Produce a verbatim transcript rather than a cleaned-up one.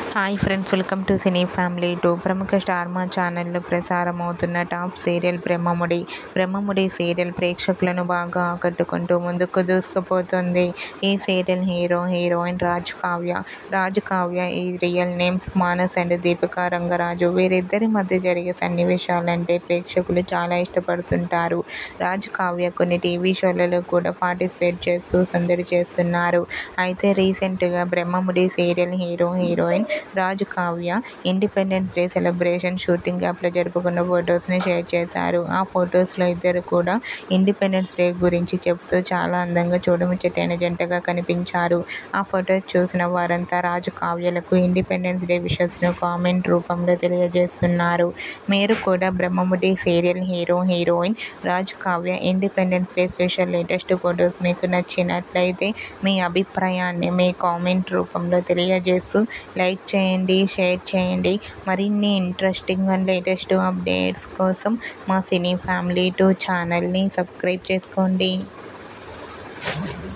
Hi friends, welcome to cine family two. ప్రముఖ star Maa ఛానల్లో ప్రసారం అవుతున్న top serial Brahmamudi. Brahmamudi serial ప్రేక్షకులను బాగా ఆకట్టుకుంటూ ముందుకు దూసుకుపోతుంది. ఈ serial hero heroine Raj Kavya. Raj Kavya ఈ real names Manas and Deepika Rangaraju. వీరిద్దరి మధ్య జరిగే సన్నివేశాలంటే ప్రేక్షకులు చాలా ఇష్టపడుతుంటారు. రాజ్ కావ్య కొన్ని టీవీ షోలలో కూడా పార్టిసిపేట్ చేస్తూ సందడి చేస్తున్నారు. అయితే రీసెంట్గా Brahmamudi serial hero heroine Raj Kavya independence day celebration shooting యాప్లో జరుపుకున్న ఫొటోస్ని షేర్ చేశారు. ఆ ఫొటోస్లో ఇద్దరు కూడా ఇండిపెండెన్స్ డే గురించి చెప్తూ చాలా అందంగా చూడముచ్చటైన జంటగా కనిపించారు. ఆ ఫొటోస్ చూసిన వారంతా రాజ్ కావ్యలకు ఇండిపెండెన్స్ డే విషెస్ను కామెంట్ రూపంలో తెలియజేస్తున్నారు. మీరు కూడా Brahmamudi serial hero heroine Raj Kavya independence day special latest photos మీకు నచ్చినట్లయితే మీ అభిప్రాయాన్ని మీ కామెంట్ రూపంలో తెలియజేస్తూ లైక్ చేయండి, షేర్ చేయండి. మరిన్ని ఇంట్రెస్టింగ్ అండ్ లేటెస్ట్ అప్డేట్స్ కోసం మా సినీ ఫ్యామిలీ టూ ఛానల్ని సబ్స్క్రైబ్ చేసుకోండి.